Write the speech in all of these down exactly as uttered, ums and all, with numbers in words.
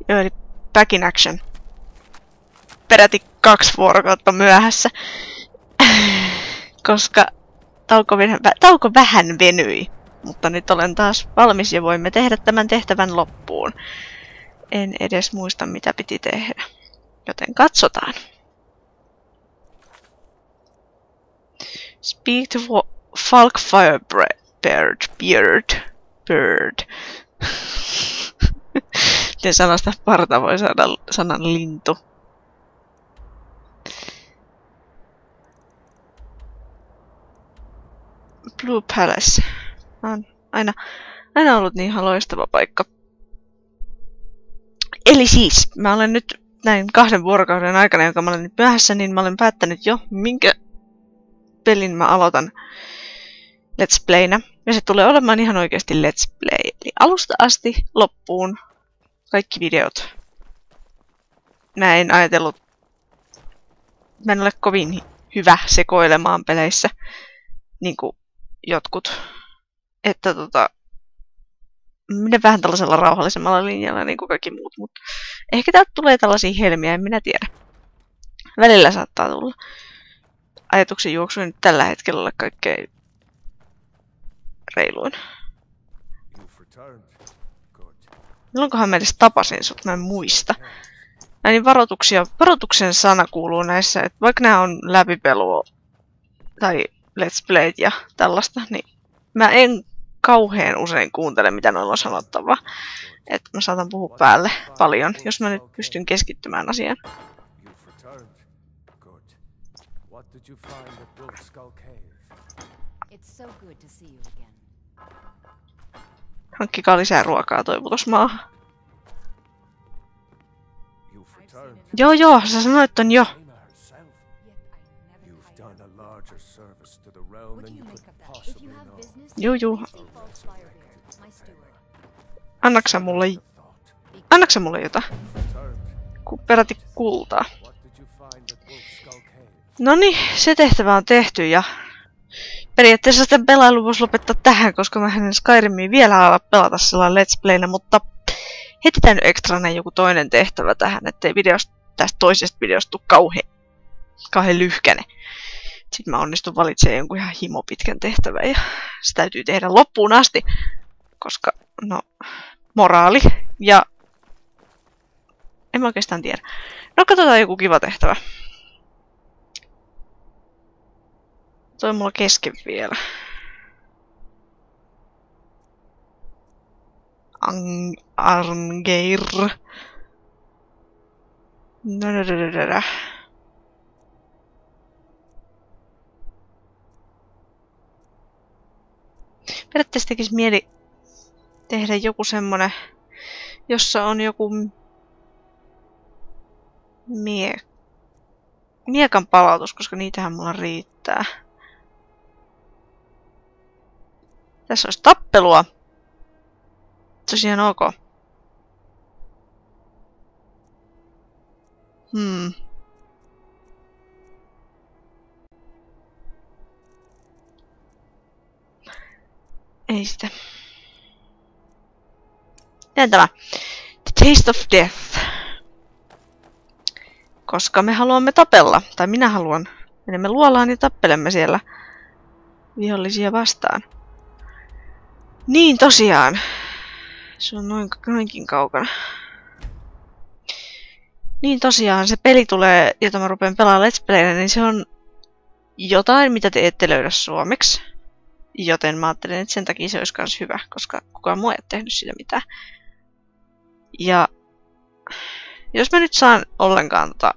Joo, eli back in action. Peräti kaksi vuorokautta myöhässä. Koska tauko, tauko vähän venyi. Mutta nyt olen taas valmis ja voimme tehdä tämän tehtävän loppuun. En edes muista mitä piti tehdä. Joten katsotaan. Speak to Falkfire Bird. Beard. Bird. Miten sanasta parta voi saada sanan lintu? Blue Palace. On aina, aina ollut niin loistava paikka. Eli siis, mä olen nyt näin kahden vuorokauden aikana, jonka mä olen nyt myöhässä, niin mä olen päättänyt jo, minkä pelin mä aloitan Let's Playnä. Ja se tulee olemaan ihan oikeasti Let's Play. Eli alusta asti loppuun kaikki videot. Mä en ajatellut, mä en ole kovin hyvä sekoilemaan peleissä, niin kuin jotkut. Että tota, menen vähän tällaisella rauhallisemmalla linjalla niin kuin kaikki muut, mutta ehkä täältä tulee tällaisia helmiä, en minä tiedä. Välillä saattaa tulla. Ajatuksen juoksu nyt tällä hetkellä ole kaikkein reiluin. Milloinkohan mä edes tapasin sut, mä en muista. Näin varoituksia, varoituksen sana kuuluu näissä, että vaikka nämä on läpipelua tai Let's Playt ja tällaista, niin mä en kauhean usein kuuntele, mitä noilla on sanottavaa. Että mä saatan puhua päälle paljon, jos mä nyt pystyn keskittymään asiaan. Hankkikaa lisää ruokaa toivotusmaahan. Joo joo, sä sanoit ton jo. Juu juu. Annaksa mulle... Annaksa mulle jotain? Ku peräti kultaa. Noniin, se tehtävä on tehty ja... Periaatteessa sitä pelailu voisi lopettaa tähän, koska mä en Skyrimia vielä ala pelata sellainen Let's Playna, mutta... Heitetään nyt ekstrana joku toinen tehtävä tähän, ettei videosta, tästä toisesta videosta tule kauhean, kauhean lyhkäne. Sitten mä onnistun valitsemaan jonkun ihan himopitkän tehtävän ja se täytyy tehdä loppuun asti, koska, no, moraali ja... En mä oikeastaan tiedä. No, katsotaan joku kiva tehtävä. Toi on mulla kesken vielä. Ang... Arngeir. Dadadadada. Periaatteessa tekisi mieli tehdä joku semmonen, jossa on joku mie... miekan palautus, koska niitähän mulla riittää. Tässä olisi tappelua. Se olisi ihan ok. Hmm. Ei sitä. Tehdään tämä. The Taste of Death. Koska me haluamme tapella. Tai minä haluan. Menemme luolaan ja tappelemme siellä vihollisia vastaan. Niin tosiaan. Se on noin, noinkin kaukana. Niin tosiaan, se peli tulee, jota mä rupean pelaamaan Let's Playna, niin se on jotain, mitä te ette löydä suomeksi. Joten mä ajattelin, että sen takia se olisi myös hyvä, koska kukaan muu ei ole tehnyt sitä mitään. Ja jos mä nyt saan ollenkaan tota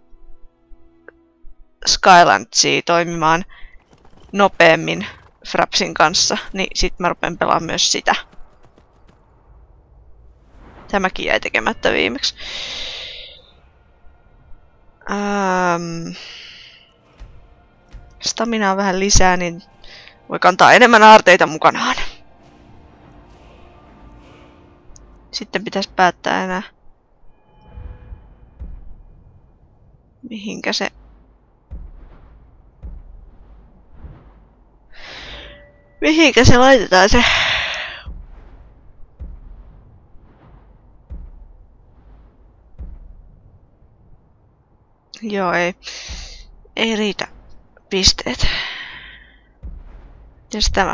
Skylandsia toimimaan nopeammin Frapsin kanssa, niin sit mä rupean pelaamaan myös sitä. Tämäkin jäi tekemättä viimeksi. Ähm, staminaa vähän lisää, niin voi kantaa enemmän aarteita mukanaan. Sitten pitäisi päättää enää, mihinkä se... Mihinkä se laitetaan se... Joo, ei. Ei riitä pisteet. Mites tämä?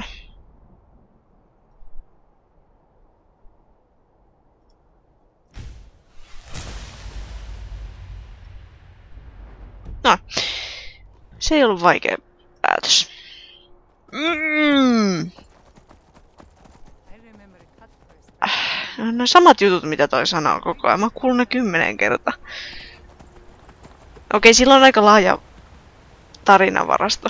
No. Se ei ollut vaikea päätös. Mm. No, no samat jutut, mitä toi sanoo koko ajan. Mä oon kuullut ne kymmenen kertaa. Okei, sillä on aika laaja tarinavarasto.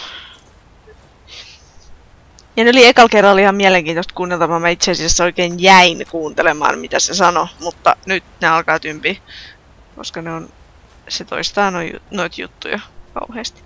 Ja ne oli ekalla kerralla ihan mielenkiintoista kuunneltavaa. Mä itse asiassa oikein jäin kuuntelemaan, mitä se sanoi. Mutta nyt ne alkaa tympiä. Koska ne on... Se toistaa noit, noit juttuja kauheasti.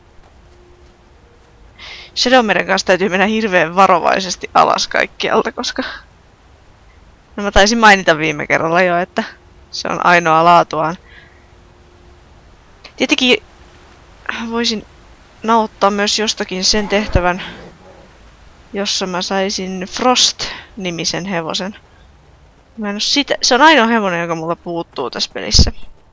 Shadowmeren kanssa täytyy mennä hirveän varovaisesti alas kaikkialta, koska... No mä taisin mainita viime kerralla jo, että se on ainoa laatuaan. Tietenkin voisin nauttaa myös jostakin sen tehtävän, jossa mä saisin Frost-nimisen hevosen. Mä en oo sitä... Se on ainoa hevonen, joka mulla puuttuu tässä pelissä.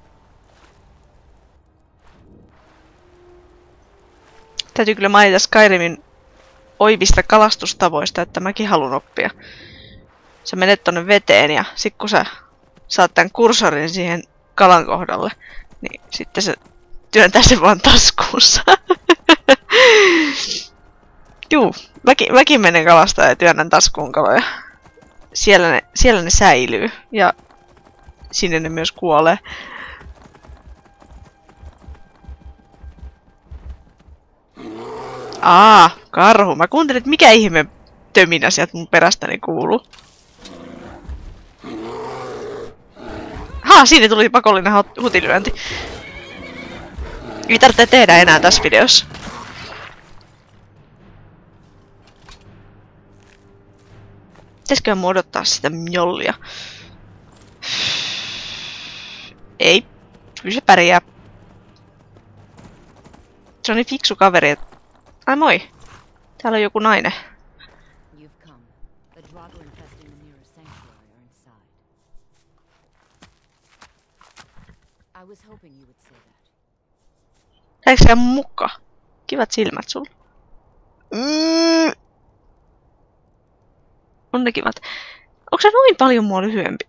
Täytyy kyllä mainita Skyrimin oivista kalastustavoista, että mäkin haluan oppia. Sä menet tonne veteen ja sit kun sä saat tän kursorin siihen kalan kohdalle, niin sitten se työntää sen vaan taskuunsa. Juu, mäkin, mäkin menen kalastaa ja työnnän taskuun kaloja. Siellä ne, siellä ne säilyy ja sinne ne myös kuolee. Aa, karhu. Mä kuuntelin, että mikä ihme töminä sieltä mun perästäni kuuluu. Haa, siinä tuli pakollinen hutilyönti. Ei tarvitse tehdä enää tässä videossa. Pitäisikö mä odottaa sitä mjollia? Ei. Kyllä se pärjää. Se on niin fiksu kaveri, että... Ai moi. Täällä on joku nainen. Lähdekö sä mukaan? Kivat silmät sulla. Mm. On ne kivat. Onko se noin paljon mua lyhyempi?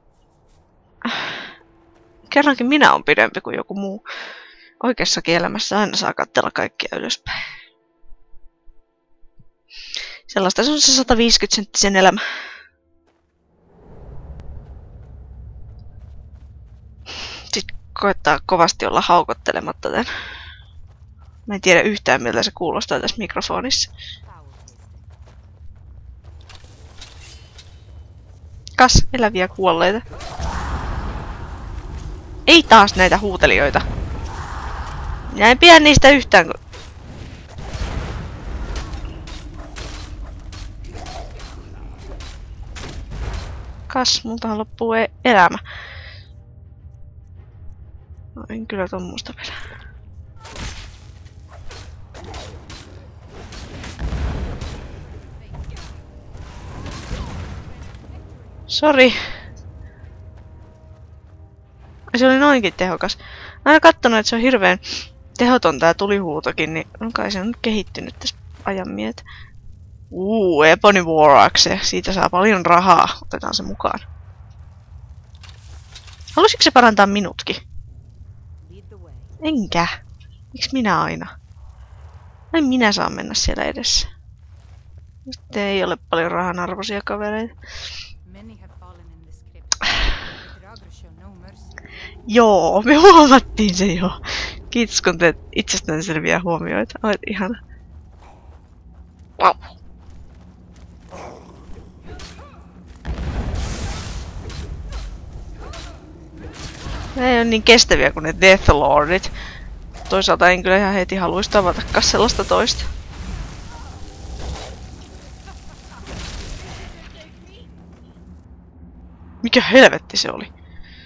Kerrankin minä on pidempi kuin joku muu. Oikeassakin elämässä aina saa katsella kaikkia ylöspäin. Sellaista se on se sata viisikymmentä senttisen elämä. Sitten koettaa kovasti olla haukottelematta tän. Mä en tiedä yhtään miltä se kuulostaa tässä mikrofonissa. Kas, eläviä kuolleita. Ei taas näitä huutelijoita. Minä en pidä niistä yhtään. Kas, multahan loppuu e elämä. No en kyllä tommoista pelää. Sori. Se oli noinkin tehokas. Mä oon kattonut, että se on hirveän tehoton tää tulihuutokin, niin on kai se on nyt kehittynyt tässä ajan myötä. Uuu, Ebony War Axe. Siitä saa paljon rahaa. Otetaan se mukaan. Halusitko se parantaa minutkin? Enkä. Miksi minä aina? Ai minä saan mennä siellä edessä. Sitten ei ole paljon rahan arvoisia kavereita. Joo, me huomattiin se jo. Kiitos kun teet itsestään selviä huomioita. Olet ihana. Wow. Ne ei ole niin kestäviä kuin ne Deathlordit. Toisaalta en kyllä ihan heti haluaisi tavatakaan sellaista toista. Mikä helvetti se oli?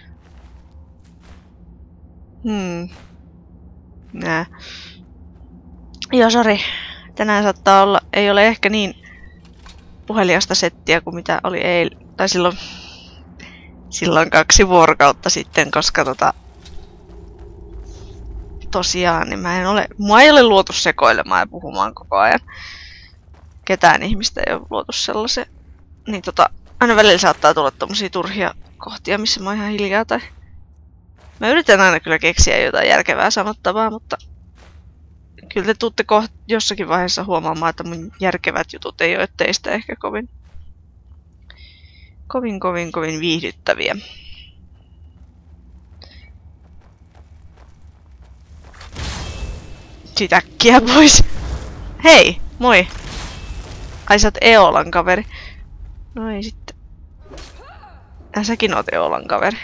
Hmm. Nää. Joo, sori. Tänään saattaa olla, ei ole ehkä niin puheliasta settiä kuin mitä oli eilen. Tai silloin, silloin kaksi vuorokautta sitten, koska tota... tosiaan, niin mä en ole, mua ei ole luotu sekoilemaan ja puhumaan koko ajan. Ketään ihmistä ei ole luotu sellaisen. Niin tota, aina välillä saattaa tulla tommosia turhia kohtia, missä mä oon ihan hiljaa tai... Mä yritän aina kyllä keksiä jotain järkevää sanottavaa, mutta... Kyllä te tuutte koht jossakin vaiheessa huomaamaan, että mun järkevät jutut ei ole teistä ehkä kovin... Kovin, kovin, kovin viihdyttäviä. Sit äkkiä pois. Hei, moi! Ai sä oot Eolan kaveri. No ei sitten. Ja säkin oot Eolan kaveri.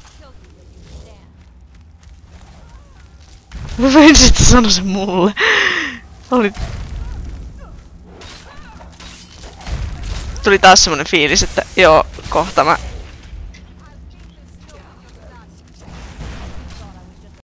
Mä voin sitten sanoa sen mulle. Oli... Tuli taas semmonen fiilis, että joo, kohta mä